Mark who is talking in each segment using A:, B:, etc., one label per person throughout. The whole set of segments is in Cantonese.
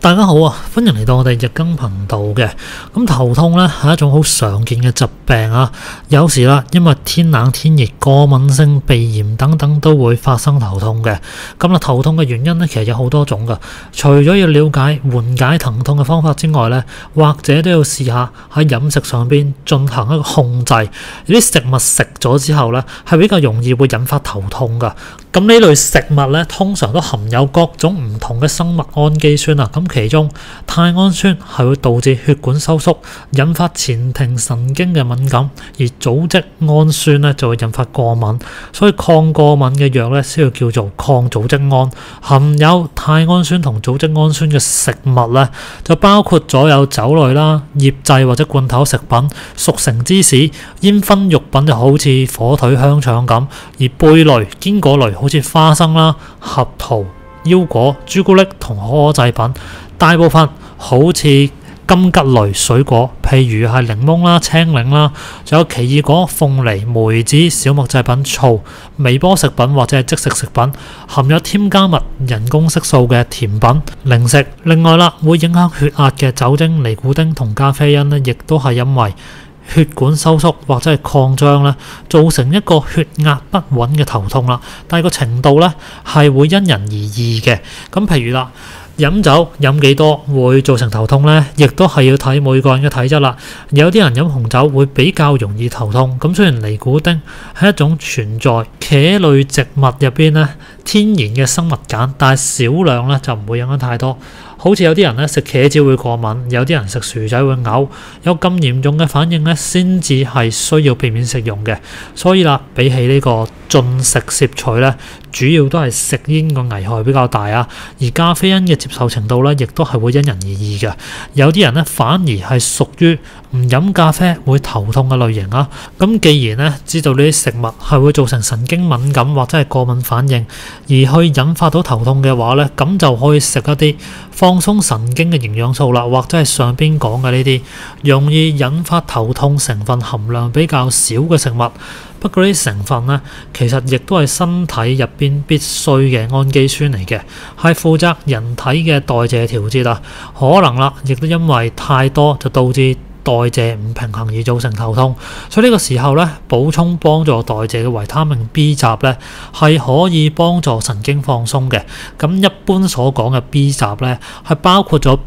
A: 大家好啊，歡迎嚟到我哋日更頻道嘅。咁頭痛咧係一種好常見嘅疾病啊，有時啦，因為天冷天熱、過敏性鼻炎等等都會發生頭痛嘅。咁啦，頭痛嘅原因咧其實有好多種噶，除咗要了解緩解疼痛嘅方法之外咧，或者都要試下喺飲食上邊進行一個控制。有啲食物食咗之後咧係比較容易會引發頭痛噶。咁呢類食物咧通常都含有各種唔同嘅生物氨基酸啊，咁其中肽氨酸係會導致血管收縮，引發前庭神經嘅敏感，而組織胺酸咧就會引發過敏，所以抗過敏嘅藥咧先要叫做抗組織胺。含有肽氨酸同組織胺酸嘅食物咧就包括咗有酒類啦、醃製或者罐頭食品、熟成芝士、煙燻肉品就好似火腿、香腸咁，而貝類、堅果類好似花生啦、合桃、腰果、朱古力同可可製品，大部分好似金桔類水果，譬如係檸檬啦、青檸啦，仲有奇異果、鳳梨、梅子、小麥製品、醋、微波食品或者係即食食品，含有添加物、人工色素嘅甜品、零食。另外啦，會影響血壓嘅酒精、尼古丁同咖啡因呢，亦都係因為血管收縮或者係擴張咧，造成一個血壓不穩嘅頭痛啦。但係個程度咧係會因人而異嘅。咁譬如啦，飲酒飲幾多會造成頭痛咧，亦都係要睇每個人嘅體質啦。有啲人飲紅酒會比較容易頭痛。咁雖然尼古丁係一種存在茄類植物入邊咧天然嘅生物鹼，但係少量咧就唔會影響太多。好似有啲人咧食茄子會過敏，有啲人食薯仔會嘔，有咁嚴重嘅反應咧，先至係需要避免食用嘅。所以啦，比起呢個進食攝取咧，主要都係食煙個危害比較大啊。而咖啡因嘅接受程度咧，亦都係會因人而異嘅。有啲人咧反而係屬於唔飲咖啡會頭痛嘅類型啊。咁既然咧知道呢啲食物係會造成神經敏感或者係過敏反應，而去引發到頭痛嘅話咧，咁就可以食一啲放鬆神經嘅營養素啦，或者係上邊講嘅呢啲容易引發頭痛成分含量比較少嘅食物。不過呢啲成分呢，其實亦都係身體入邊必須嘅氨基酸嚟嘅，係負責人體嘅代謝調節啊。可能啦，亦都因為太多就導致代謝唔平衡而造成頭痛，所以呢個時候咧，補充幫助代謝嘅維他命 B 集咧，係可以幫助神經放鬆嘅。咁一般所講嘅 B 集咧，係包括咗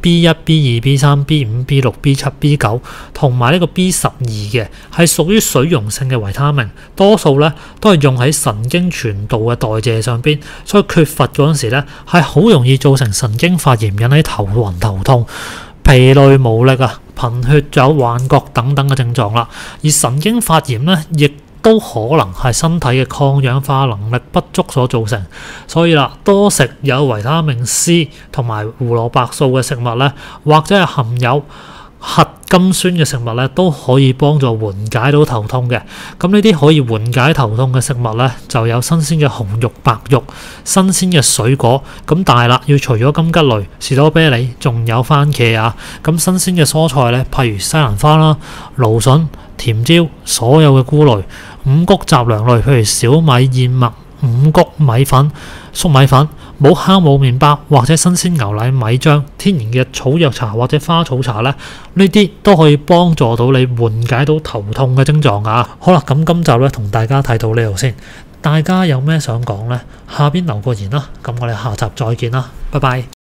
A: B1、B2、B3、B5、B6、B7、B9 同埋呢個 B12嘅，係屬於水溶性嘅維他命，多數咧都係用喺神經傳導嘅代謝上邊，所以缺乏嗰陣時咧，係好容易造成神經發炎，引起頭暈頭痛、疲累無力啊、貧血、有幻覺等等嘅症狀啦。而神經發炎咧，亦都可能係身體嘅抗氧化能力不足所造成。所以啦，多食有維他命 C 同埋胡蘿蔔素嘅食物咧，或者係含有核苷酸嘅食物咧，都可以幫助緩解到頭痛嘅。咁呢啲可以緩解頭痛嘅食物咧，就有新鮮嘅紅肉、白肉、新鮮嘅水果。咁但係啦，要除咗金桔類、士多啤梨，仲有番茄啊。咁新鮮嘅蔬菜咧，譬如西蘭花啦、蘆筍、甜椒，所有嘅菇類、五穀雜糧類，譬如小米、燕麥、五穀米粉、粟米粉、冇酵母麵包或者新鮮牛奶、米漿、天然嘅草藥茶或者花草茶咧，呢啲都可以幫助到你緩解到頭痛嘅症狀啊。好啦，咁今集咧同大家睇到呢度先，大家有咩想講呢？下邊留個言啦。咁我哋下集再見啦，拜拜。